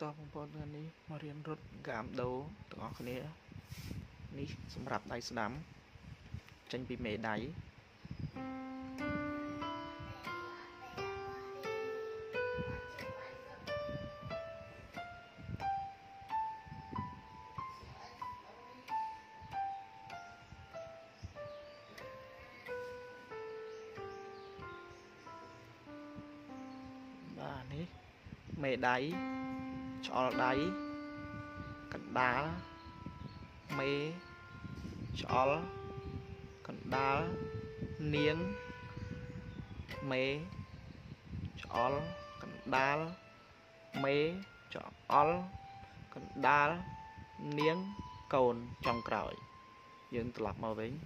តបបងប្អូននេះមករៀនរត់ហ្គាមដូទាំងអស់គ្នានេះសម្រាប់ដៃស្ដាំចេញពីមេដៃបាទនេះមេដៃឆ្អល់ដៃកណ្ដាលមេឆ្អល់កណ្ដាលនាងមេឆ្អល់កណ្ដាលមេឆ្អល់កណ្ដាលនាងកូនចុងក្រោយយើងត្រឡប់មកវិញ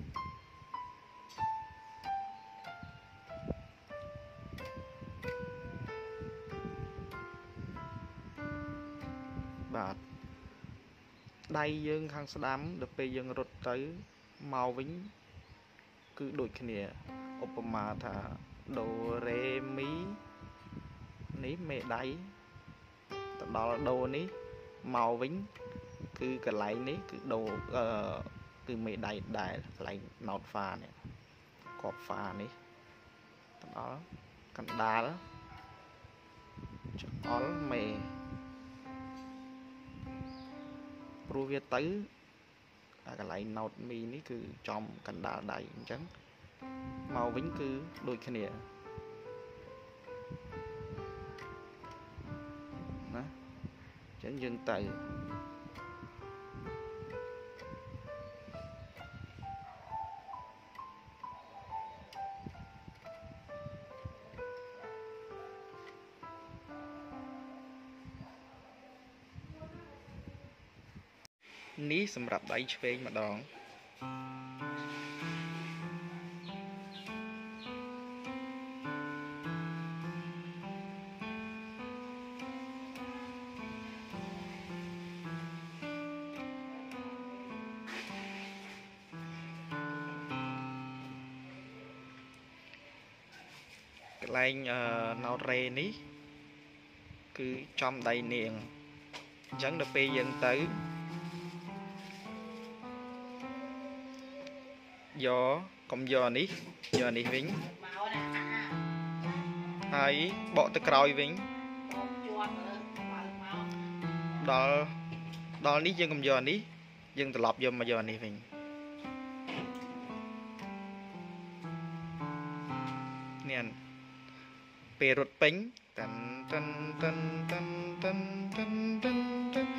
បាទដៃយើងខាងស្ដាំដល់ពេលយើងរត់ទៅមកវិញគឺដូចគ្នាឧបមាថាដូរ៉េមីនេះមេដៃទៅដល់ដូនេះមកវិញគឺកន្លែងនេះគឺដូគឺមេដៃដែលកន្លែងណោតហ្វានេះកបហ្វានេះទៅដល់កណ្ដាលឆ្អល់មេព្រោះវាទៅកន្លែងណោតមីនេះគឺចំកណ្ដាលដៃអញ្ចឹងមកវិញគឺដូចគ្នាណាអញ្ចឹងយើងទៅនេះសម្រាប់ដៃឆ្វេងម្ដងកន្លែងណោតរ៉េនេះគឺចំដៃនាងអញ្ចឹងដល់ពេលយើងទៅយកកុំយកនេះយកនេះវិញហើយបកទៅក្រោយវិញដល់នេះយើងកុំយកនេះយើងត្រឡប់យកមកយកនេះវិញនេះពេលរត់ពេញតាន់តាន់តាន់តាន់តាន់តាន់តាន់តាន់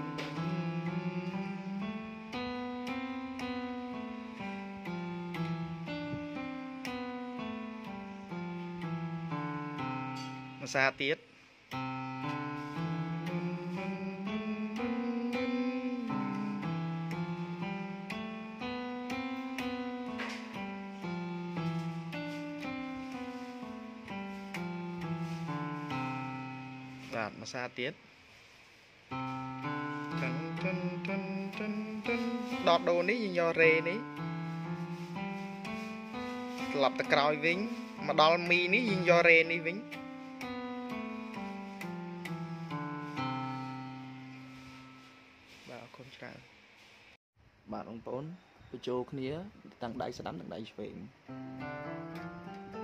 ភាសាទៀតបាទភាសាទៀតដតដូនេះយើងយករ៉េនេះត្រឡប់ទៅក្រោយវិញមកដល់មីនេះយើងយករ៉េនេះវិញបាទអរគុណច្រើនបាទបងប្អូនបញ្ចូលគ្នាទាំងដៃស្ដាំទាំងដៃឆ្វេង